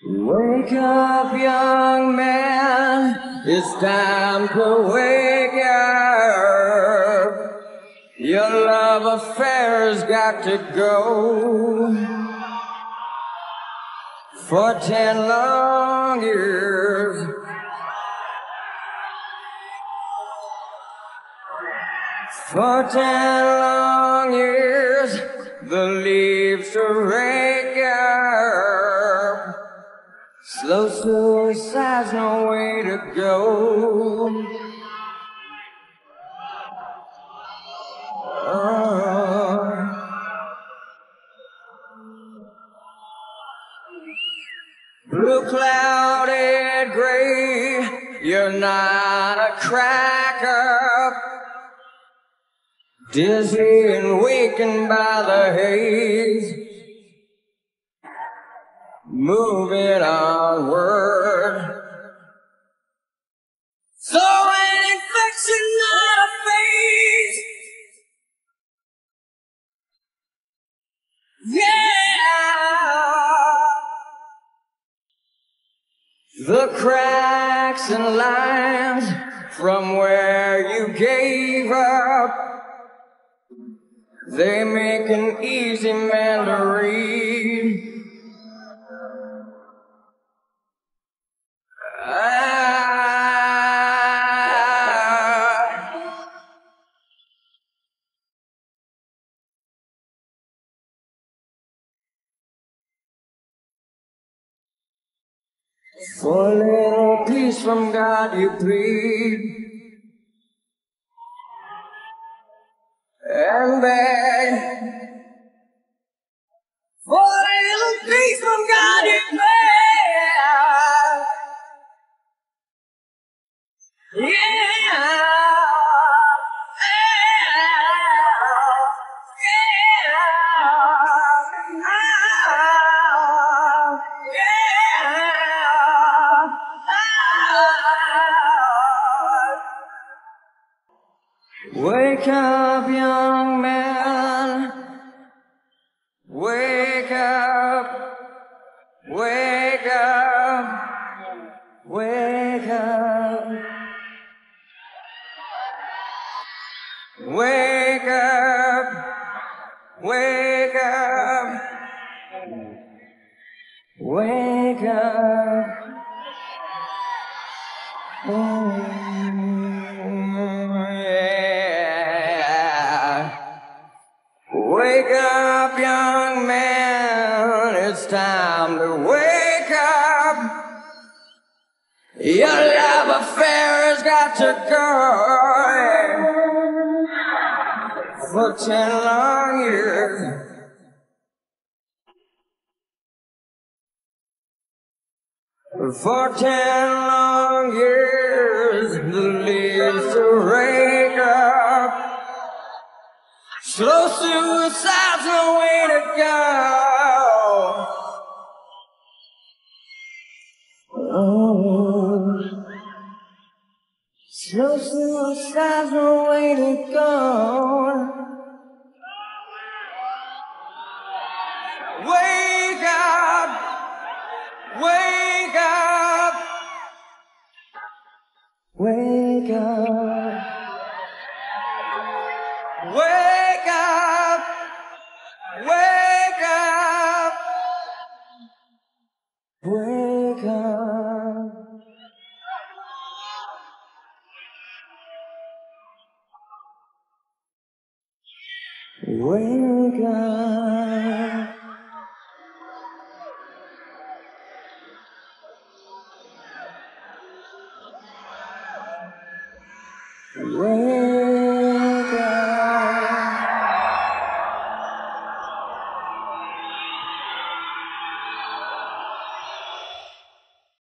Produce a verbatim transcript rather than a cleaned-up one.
Wake up, young man, it's time to wake up. Your love affair's got to go. For ten long years, for ten long years, the leaves to rake up. Slow suicide's no way to go. Oh. Blue clouded gray, you're not a cracker. Dizzy and weakened by the haze, moving onward. So an infection, not a phase. Yeah. The cracks and lines from where you gave up, they make an easy man to read. For a little peace from God you plead and beg. For a little peace from God you beg. Yeah. Wake up, young man. Wake up. Wake up. Wake up. Wake up. Wake up. Wake up. Oh, yeah. Wake up, young man, it's time to wake up. Your love affair has got to go. For ten long years, for ten long years, the leaves to rake up. Slow suicide's no way to go. Oh, slow suicide's no way to go. Wake up, wake up, wake up, wake up, wake up, wake up. Wake up. Wake